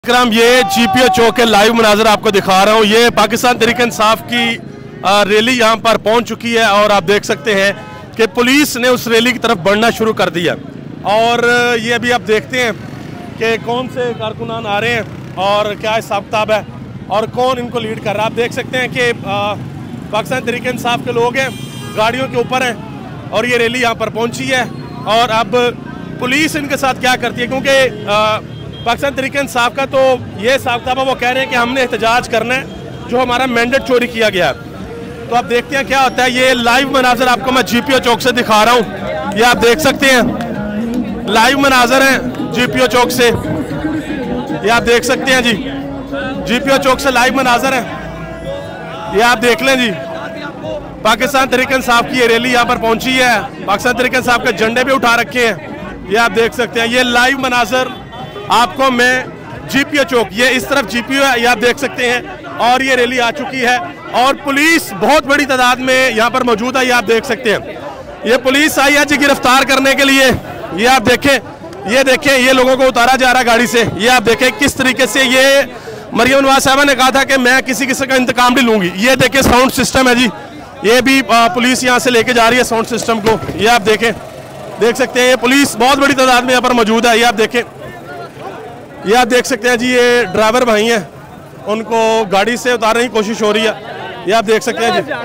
इकराम, ये जीपीओ चौक के लाइव मनाजर आपको दिखा रहा हूँ। ये पाकिस्तान तहरीक इंसाफ की रैली यहाँ पर पहुँच चुकी है और आप देख सकते हैं कि पुलिस ने उस रैली की तरफ बढ़ना शुरू कर दिया। और ये अभी आप देखते हैं कि कौन से कारकुनान आ रहे हैं और क्या हिसाब किताब है और कौन इनको लीड कर रहा है। आप देख सकते हैं कि पाकिस्तान तहरीक इंसाफ के लोग हैं, गाड़ियों के ऊपर हैं और ये रैली यहाँ पर पहुँची है। और अब पुलिस इनके साथ क्या करती है, क्योंकि पाकिस्तान तहरीक इंसाफ का तो ये हिसाब किताब है, वो कह रहे हैं कि हमने एहतजाज करना है जो हमारा मैंडेट चोरी किया गया। तो आप देखते हैं क्या होता है। ये लाइव मनाजर आपको मैं जीपीओ चौक से दिखा रहा हूँ। ये आप देख सकते हैं लाइव मनाजर हैं जीपीओ चौक से। ये आप देख सकते हैं जी, जीपीओ चौक से लाइव मनाजर हैं। ये आप देख लें जी, पाकिस्तान तहरीक इंसाफ की ये रैली यहाँ पर पहुँची है। पाकिस्तान तहरीक इंसाफ के झंडे भी उठा रखे हैं। ये आप देख सकते हैं, ये लाइव मनाजर आपको मैं जीपीओ चौक, ये इस तरफ जीपीओ है, ये आप देख सकते हैं। और ये रैली आ चुकी है और पुलिस बहुत बड़ी तादाद में यहाँ पर मौजूद है। ये आप देख सकते हैं, ये पुलिस आई है जी गिरफ्तार करने के लिए। ये आप देखें, ये देखें, ये लोगों को उतारा जा रहा है गाड़ी से। ये आप देखें किस तरीके से ये मरियम नवाज साहबा ने कहा था कि मैं किसी किसी का इंतकाम नहीं लूंगी। ये देखें साउंड सिस्टम है जी, ये भी पुलिस यहाँ से लेके जा रही है साउंड सिस्टम को। ये आप देखें, देख सकते हैं ये पुलिस बहुत बड़ी तादाद में यहाँ पर मौजूद है। ये आप देखें, ये आप देख सकते हैं जी, ये ड्राइवर भाई हैं, उनको गाड़ी से उतारने की कोशिश हो रही है। ये आप देख सकते हैं जी,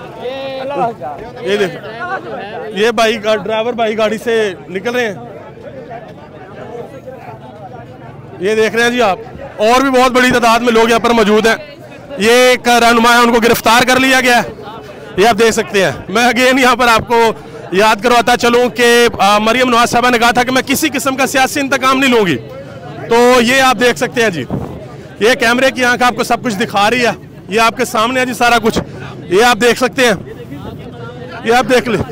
ये देख, ये भाई ड्राइवर भाई गाड़ी से निकल रहे हैं। ये देख रहे हैं जी आप, और भी बहुत बड़ी तादाद में लोग यहाँ पर मौजूद हैं। ये एक रहनुमा है, उनको गिरफ्तार कर लिया गया है। ये आप देख सकते हैं। मैं अगेन यहाँ पर आपको याद करवाता चलूँ कि मरियम नवाज साहबा ने कहा था कि मैं किसी किस्म का सियासी इंतकाम नहीं लूँगी। तो ये आप देख सकते हैं जी, ये कैमरे की आंख आपको सब कुछ दिखा रही है। ये आपके सामने है जी सारा कुछ, ये आप देख सकते हैं। ये आप देख ले,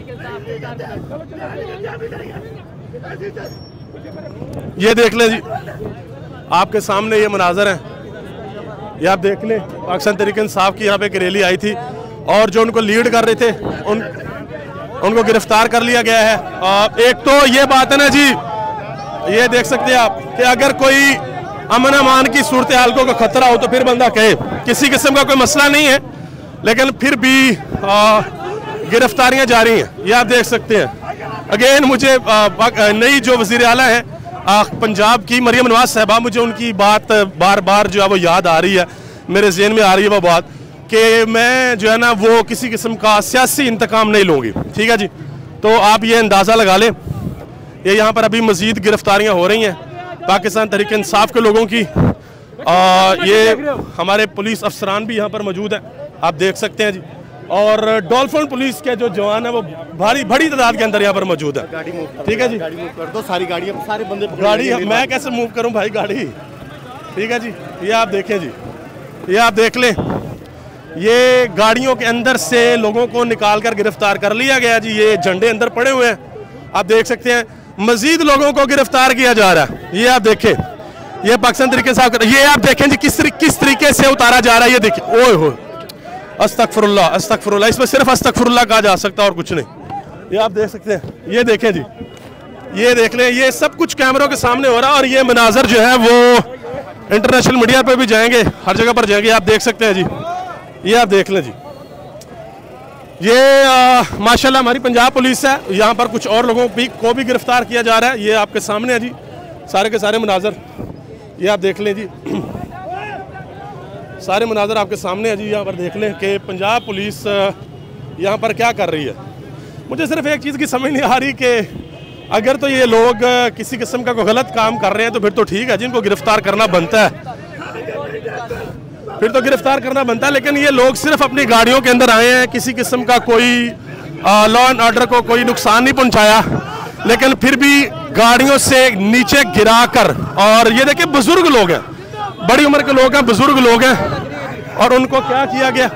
ये देख ले जी, आपके सामने ये मनाजर हैं। ये आप देख ले, पाकिस्तान तहरीक इंसाफ की यहाँ पे एक रैली आई थी और जो उनको लीड कर रहे थे उनको गिरफ्तार कर लिया गया है। एक तो ये बात है ना जी, ये देख सकते हैं आप कि अगर कोई अमन अमान की सूरत हाल को खतरा हो तो फिर बंदा कहे, किसी किस्म का कोई मसला नहीं है, लेकिन फिर भी गिरफ्तारियां जारी हैं। ये आप देख सकते हैं। अगेन मुझे नई जो वज़ीर आला है पंजाब की मरियम नवाज साहबा, मुझे उनकी बात बार बार जो है वो याद आ रही है, मेरे जहन में आ रही है वो बात कि मैं जो है ना वो किसी किस्म का सियासी इंतकाम नहीं लूँगी। ठीक है जी, तो आप ये अंदाज़ा लगा लें। ये यहाँ पर अभी मजीद गिरफ्तारियाँ हो रही हैं पाकिस्तान तहरीक इंसाफ के लोगों की। ये हमारे पुलिस अफसरान भी यहाँ पर मौजूद हैं, आप देख सकते हैं जी। और डॉल्फिन पुलिस के जो जवान है वो बड़ी तादाद के अंदर यहाँ पर मौजूद है। ठीक है जी, गाड़ी मूव कर दो, सारी गाड़ियाँ, सारे बंदे गाड़ी, मैं कैसे मूव करूँ भाई गाड़ी। ठीक है जी, ये आप देखें जी, ये आप देख लें, ये गाड़ियों के अंदर से लोगों को निकाल कर गिरफ्तार कर लिया गया जी। ये झंडे अंदर पड़े हुए हैं, आप देख सकते हैं। मजीद लोगों को गिरफ्तार किया जा रहा है। ये आप देखें, ये पाकिस्तान तरीके से, ये आप देखें जी किस तरीके से उतारा जा रहा है। ये देखिए, ओए हो, अस्तगफुरुल्लाह अस्तगफुरुल्लाह, इसमें सिर्फ अस्तगफुरुल्लाह कहा जा सकता और कुछ नहीं। ये आप देख सकते हैं, ये देखें जी, ये देख लें, ये सब कुछ कैमरों के सामने हो रहा है। और ये मनाजर जो है वो इंटरनेशनल मीडिया पर भी जाएंगे, हर जगह पर जाएंगे। आप देख सकते हैं जी, ये आप देख लें जी, ये माशाल्लाह हमारी पंजाब पुलिस है। यहाँ पर कुछ और लोगों को भी गिरफ्तार किया जा रहा है। ये आपके सामने है जी, सारे के सारे मनाजर, ये आप देख लें जी, सारे मनाजर आपके सामने है जी। यहाँ पर देख लें कि पंजाब पुलिस यहाँ पर क्या कर रही है। मुझे सिर्फ एक चीज़ की समझ नहीं आ रही कि अगर तो ये लोग किसी किस्म का कोई गलत काम कर रहे हैं तो फिर तो ठीक है, जिनको गिरफ्तार करना बनता है फिर तो गिरफ्तार करना बनता है। लेकिन ये लोग सिर्फ अपनी गाड़ियों के अंदर आए हैं, किसी किस्म का कोई लॉ एंड ऑर्डर को कोई नुकसान नहीं पहुंचाया, लेकिन फिर भी गाड़ियों से नीचे गिराकर, और ये देखिए बुजुर्ग लोग हैं, बड़ी उम्र के लोग हैं, बुजुर्ग लोग हैं, और उनको क्या किया गया।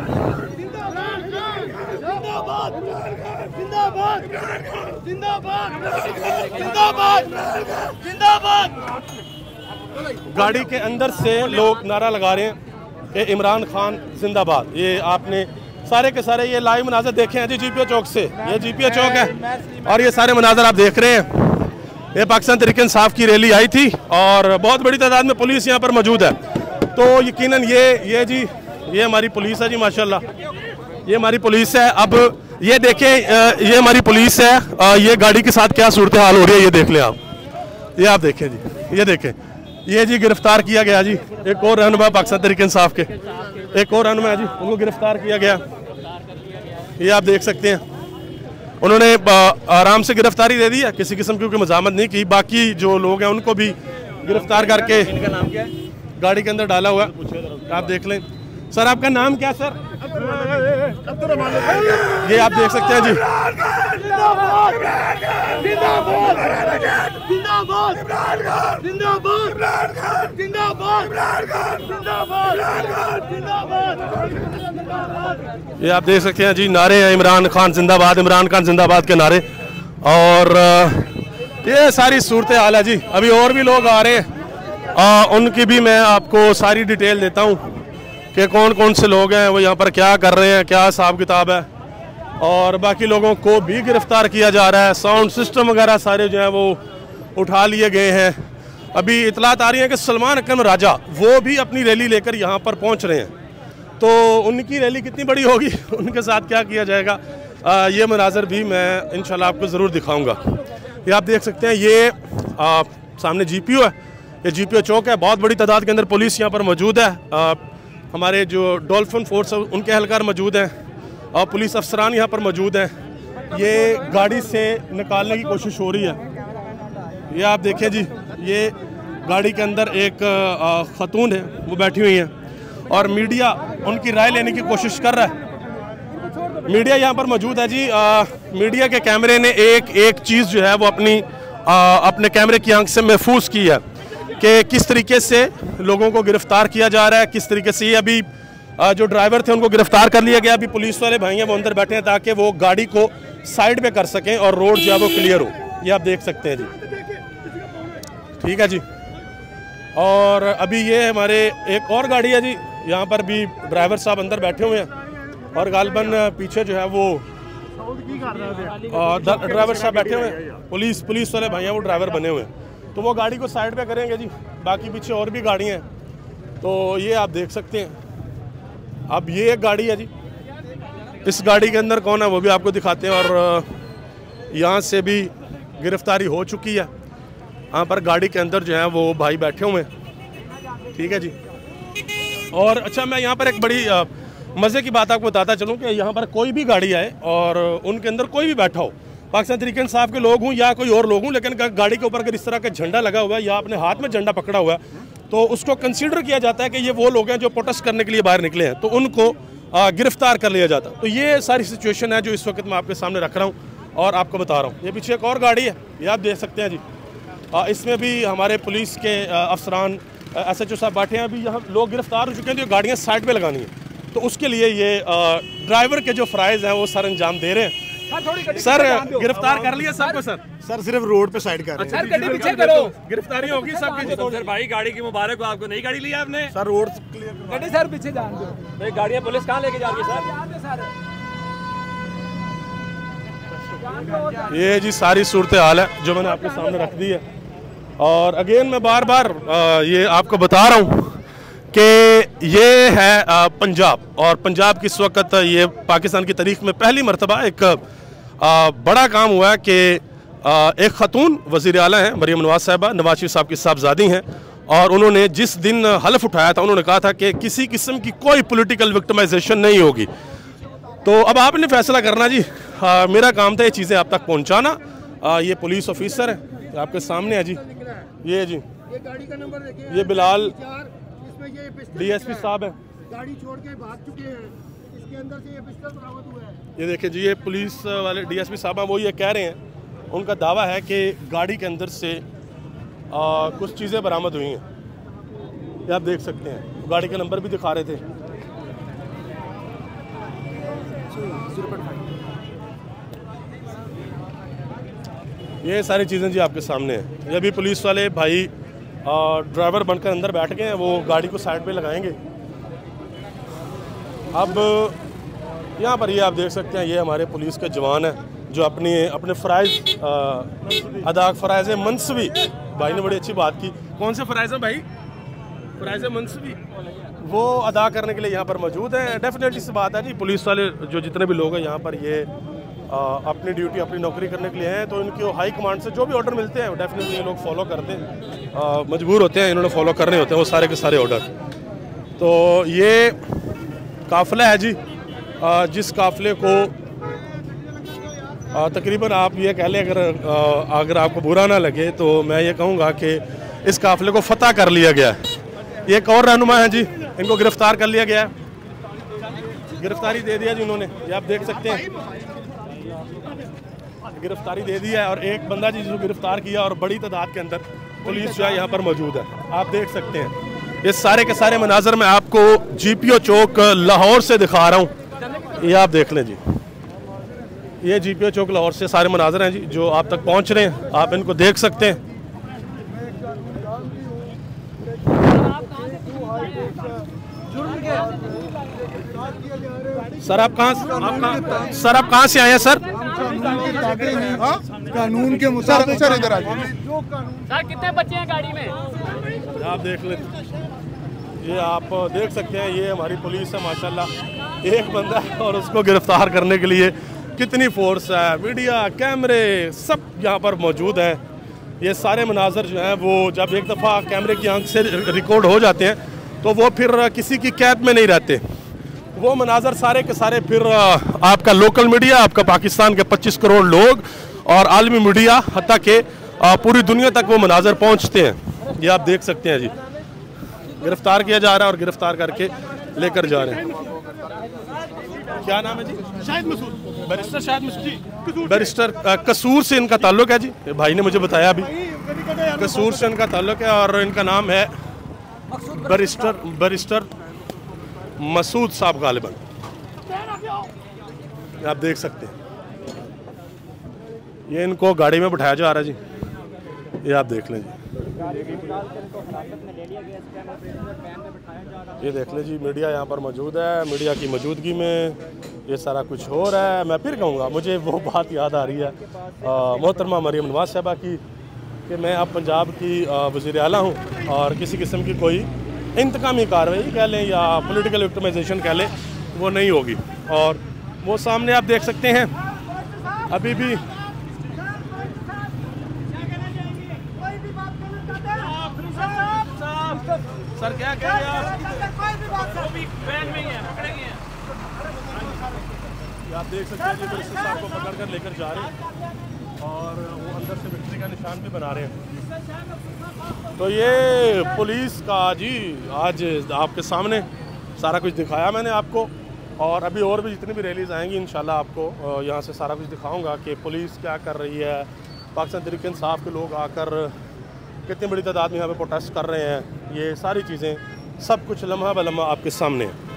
गाड़ी के अंदर से लोग नारा लगा रहे हैं कि इमरान खान जिंदाबाद। ये आपने सारे के सारे ये लाइव मनाजर देखे हैं जी जीपीओ चौक से। ये जीपीओ चौक है और ये सारे मनाजर आप देख रहे हैं। ये पाकिस्तान तहरीक इंसाफ की रैली आई थी और बहुत बड़ी तादाद में पुलिस यहाँ पर मौजूद है। तो यकीनन ये जी ये हमारी पुलिस है जी, माशाल्लाह ये हमारी पुलिस है। अब ये देखें, ये हमारी पुलिस है, ये गाड़ी के साथ क्या सूरत हाल हो रही है ये देख लें आप, ये आप देखें जी, ये देखें, ये जी गिरफ्तार किया गया जी एक और रहनुमा पाकिस्तान तहरीक इंसाफ के, एक और रहनुमा जी, उनको गिरफ्तार किया गया। ये आप देख सकते हैं, उन्होंने आराम से गिरफ्तारी दे दी है, किसी किस्म की कोई मज़ामत नहीं की। बाकी जो लोग हैं उनको भी गिरफ्तार करके इनका नाम क्या है? गाड़ी के अंदर डाला हुआ, आप देख लें। सर आपका नाम क्या सर? ये आप देख सकते हैं जी, ये आप देख सकते हैं जी, नारे हैं इमरान खान जिंदाबाद, इमरान खान जिंदाबाद के नारे। और ये सारी सूरत हाल है जी। अभी और भी लोग आ रहे हैं, उनकी भी मैं आपको सारी डिटेल देता हूँ कि कौन कौन से लोग हैं, वो यहाँ पर क्या कर रहे हैं, क्या हिसाब किताब है। और बाकी लोगों को भी गिरफ्तार किया जा रहा है, साउंड सिस्टम वगैरह सारे जो हैं वो उठा लिए गए हैं। अभी इतलात आ रही है कि सलमान अकरम राजा वो भी अपनी रैली लेकर यहाँ पर पहुँच रहे हैं। तो उनकी रैली कितनी बड़ी होगी, उनके साथ क्या किया जाएगा, ये मनाजर भी मैं इंशाल्लाह आपको ज़रूर दिखाऊँगा। ये आप देख सकते हैं, ये सामने GPO है, ये GPO चौक है। बहुत बड़ी तादाद के अंदर पुलिस यहाँ पर मौजूद है। हमारे जो डॉल्फिन फोर्स है उनके एहलकार मौजूद हैं और पुलिस अफसरान यहाँ पर मौजूद हैं। ये गाड़ी से निकालने की कोशिश हो रही है। ये आप देखें जी, ये गाड़ी के अंदर एक खातून है, वो बैठी हुई हैं और मीडिया उनकी राय लेने की कोशिश कर रहा है। मीडिया यहाँ पर मौजूद है जी। मीडिया के कैमरे ने एक चीज़ जो है वो अपने कैमरे की आंख से महफूज की है कि किस तरीके से लोगों को गिरफ्तार किया जा रहा है, किस तरीके से। ये अभी जो ड्राइवर थे उनको गिरफ्तार कर लिया गया। अभी पुलिस वाले भाई हैं वो अंदर बैठे हैं ताकि वो गाड़ी को साइड पे कर सकें और रोड जो है वो क्लियर हो। ये आप देख सकते हैं जी, ठीक है जी। और अभी ये हमारे एक और गाड़ी है जी, यहाँ पर भी ड्राइवर साहब अंदर बैठे हुए हैं और गालबन पीछे जो है वो ड्राइवर साहब बैठे हुए हैं। पुलिस वाले भाई हैं वो ड्राइवर बने हुए हैं, तो वो गाड़ी को साइड पे करेंगे जी। बाकी पीछे और भी गाड़ियाँ हैं, तो ये आप देख सकते हैं। अब ये एक गाड़ी है जी, इस गाड़ी के अंदर कौन है वो भी आपको दिखाते हैं। और यहाँ से भी गिरफ्तारी हो चुकी है। यहाँ पर गाड़ी के अंदर जो है वो भाई बैठे हुए हैं, ठीक है जी। और अच्छा, मैं यहाँ पर एक बड़ी मज़े की बात आपको बताता चलूँ कि यहाँ पर कोई भी गाड़ी आए और उनके अंदर कोई भी बैठा हो, पाकिस्तान तहरीक इंसाफ के लोग हों या कोई और लोग हों, लेकिन गाड़ी के ऊपर अगर इस तरह का झंडा लगा हुआ है या अपने हाथ में झंडा पकड़ा हुआ है, तो उसको कंसीडर किया जाता है कि ये वो लोग हैं जो प्रोटेस्ट करने के लिए बाहर निकले हैं, तो उनको गिरफ्तार कर लिया जाता है। तो ये सारी सिचुएशन है जो इस वक्त मैं आपके सामने रख रहा हूँ और आपको बता रहा हूँ। ये पीछे एक और गाड़ी है, ये आप देख सकते हैं जी। इसमें भी हमारे पुलिस के अफसरान SHO साहब बैठे हैं। अभी यहाँ लोग गिरफ्तार हो चुके हैं, तो गाड़ियाँ साइड पे लगानी है, तो उसके लिए ये ड्राइवर के जो फ़राइज़ हैं वो सर अंजाम दे रहे हैं। सर गिरफ्तार कर लिया सबको? सर सिर्फ रोड पे साइड कर रहे हैं। गाड़ी पीछे करो, गिरफ्तारी होगी सबकी। सर भाई गाड़ी की मुबारक हो आपको, नई गाड़ी ली आपने? सर रोड क्लियर गाड़ी सर पीछे जान दो। भाई गाड़ियाँ पुलिस कहाँ लेके जा रही है सर? ये जी सारी सूरत हाल है जो मैंने आपके सामने रख दी है। और अगेन मैं बार बार ये आपको बता रहा हूँ कि ये है पंजाब, और पंजाब की इस वक्त ये पाकिस्तान की तारीख में पहली मरतबा एक बड़ा काम हुआ है कि एक खातून वज़ीर आला हैं, मरीम नवाज साहिबा, नवाज शरीफ साहब की साहबजादी हैं, और उन्होंने जिस दिन हलफ उठाया था उन्होंने कहा था कि किसी किस्म की कोई पॉलिटिकल विक्टिमाइजेशन नहीं होगी। तो अब आपने फैसला करना जी। मेरा काम था ये चीज़ें आप तक पहुँचाना। ये पुलिस ऑफिसर है आपके सामने है जी, ये जी, ये गाड़ी का नंबर देखिए, ये बिलाल इसमें ये पिस्टल DSP साहब है, गाड़ी छोड़ के भाग चुके हैं, इसके अंदर से ये पिस्टल बरामद हुआ है। ये देखिए जी, ये पुलिस वाले DSP साहब हैं, वो ये कह रहे हैं, उनका दावा है कि गाड़ी के अंदर से कुछ चीज़ें बरामद हुई हैं। ये आप देख सकते हैं, गाड़ी का नंबर भी दिखा रहे थे। ये सारी चीज़ें जी आपके सामने हैं। ये अभी पुलिस वाले भाई ड्राइवर बनकर अंदर बैठ गए हैं, वो गाड़ी को साइड पे लगाएंगे। अब यहाँ पर ये आप देख सकते हैं, ये हमारे पुलिस के जवान हैं जो अपने फ़राइज़ अदा फ़राइज़ मनसवी, भाई ने बड़ी अच्छी बात की। कौन से फ़राइज़ हैं भाई? फ़राइज़ मनसवी, वो अदा करने के लिए यहाँ पर मौजूद हैं। डेफिनेटली सी बात है जी, पुलिस वाले जो जितने भी लोग हैं यहाँ पर ये अपनी ड्यूटी अपनी नौकरी करने के लिए हैं, तो इनकी हाई कमांड से जो भी ऑर्डर मिलते हैं डेफिनेटली ये लोग फॉलो करते हैं, मजबूर होते हैं, इन्होंने फॉलो करने होते हैं वो सारे के सारे ऑर्डर। तो ये काफ़िला है जी, जिस काफ़िले को तकरीबन आप ये कह लें, अगर आपको बुरा ना लगे तो मैं ये कहूँगा कि इस काफ़िले को फतह कर लिया गया है। ये एक और रहनुमा है जी, इनको गिरफ्तार कर लिया गया है, गिरफ्तारी दे दिया जी उन्होंने, ये आप देख सकते हैं, गिरफ्तारी दे दी है। और एक बंदा जी जो गिरफ्तार किया, और बड़ी तादाद के अंदर पुलिस जो है यहाँ पर मौजूद है, आप देख सकते हैं। ये सारे के सारे मनाजर मैं आपको GPO चौक लाहौर से दिखा रहा हूँ, ये आप देख लें जी, ये GPO चौक लाहौर से सारे मनाजर हैं जी जो आप तक पहुँच रहे हैं, आप इनको देख सकते हैं। सर आप कहाँ से आए हैं सर? कानून के मुताबिक सर इधर आ जाइए। सर कितने बच्चे हैं गाड़ी में? आप देख लें, ये आप देख सकते हैं, ये हमारी पुलिस है माशाल्लाह, एक बंदा है और उसको गिरफ्तार करने के लिए कितनी फोर्स है, मीडिया, कैमरे सब यहाँ पर मौजूद है। ये सारे मनाजर जो हैं वो जब एक दफ़ा कैमरे की आंख से रिकॉर्ड हो जाते हैं तो वो फिर किसी की कैद में नहीं रहते, वो मनाजर सारे के सारे फिर आपका लोकल मीडिया, आपका पाकिस्तान के 25 करोड़ लोग और आलमी मीडिया, हत्ता के पूरी दुनिया तक वो मनाजर पहुंचते हैं। ये आप देख सकते हैं जी, गिरफ्तार किया जा रहा है और गिरफ्तार करके लेकर जा रहे हैं। क्या नाम है जी? शाहिद मसूद, बैरिस्टर शाहिद मसूद जी, बैरिस्टर कसूर से इनका ताल्लुक है जी, भाई ने मुझे बताया अभी, कसूर से इनका ताल्लुक है और इनका नाम है बैरिस्टर मसूद साहब गालिबन, आप देख सकते हैं। ये इनको गाड़ी में बिठाया जा रहा है जी, ये आप देख लें जी, ये देख लें जी, मीडिया यहाँ पर मौजूद है, मीडिया की मौजूदगी में ये सारा कुछ हो रहा है। मैं फिर कहूँगा, मुझे वो बात याद आ रही है मोहतरमा मरियम नवाज साहबा की, कि मैं अब पंजाब की वज़ीर आला हूँ और किसी किस्म की कोई इंतकामी कार्रवाई कह लें या पॉलिटिकल विक्टिमाइजेशन कह लें वो नहीं होगी। और वो सामने आप देख सकते हैं अभी भी सर क्या कह रहे हैं आप देख सकते हैं जी, बैरिस्टर साहब को पकड़ कर लेकर जा रहे हैं और वो अंदर से विक्ट्री का निशान भी बना रहे हैं। तो ये पुलिस का जी आज आपके सामने सारा कुछ दिखाया मैंने आपको, और अभी और भी जितनी भी रैलीज आएंगी इंशाल्लाह आपको यहाँ से सारा कुछ दिखाऊंगा कि पुलिस क्या कर रही है, पाकिस्तान तहरीक इंसाफ के लोग आकर कितनी बड़ी तादाद में यहाँ पे प्रोटेस्ट कर रहे हैं, ये सारी चीज़ें सब कुछ लम्हा ब लम्हा आपके सामने है।